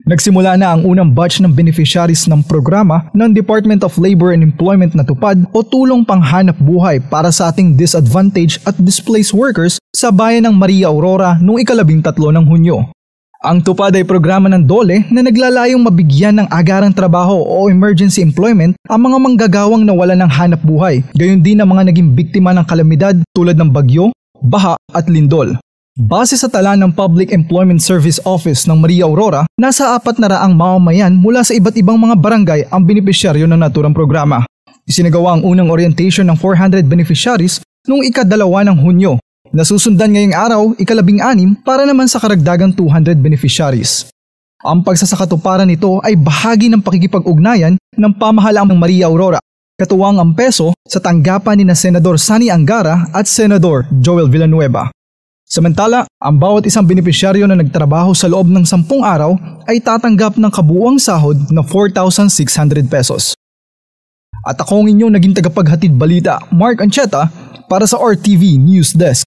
Nagsimula na ang unang batch ng beneficiaries ng programa ng Department of Labor and Employment na tupad o tulong panghanap buhay para sa ating disadvantaged at displaced workers sa bayan ng Maria Aurora noong 13 ng Hunyo. Ang tupad ay programa ng DOLE na naglalayong mabigyan ng agarang trabaho o emergency employment ang mga manggagawang nawalan ng hanap buhay, gayon din ang mga naging biktima ng kalamidad tulad ng bagyo, baha at lindol. Base sa tala ng Public Employment Service Office ng Maria Aurora, nasa 400 mamamayan mula sa iba't ibang mga barangay ang benepisyaryo ng naturang programa. Isinagawa ang unang orientation ng 400 beneficiaries noong 2 ng Hunyo. Nasusundan ngayong araw, 16 para naman sa karagdagang 200 beneficiaries. Ang pagsasakatuparan nito ay bahagi ng pakikipag-ugnayan ng pamahalaan ng Maria Aurora, katuwang ang peso sa tanggapan ni na Senador Sani Angara at Senador Joel Villanueva. Samantala, ang bawat isang benepisyaryo na nagtrabaho sa loob ng 10 araw ay tatanggap ng kabuuang sahod na 4,600 pesos. At ako ang inyong naging tagapaghatid balita, Mark Ancheta, para sa RTV News Desk.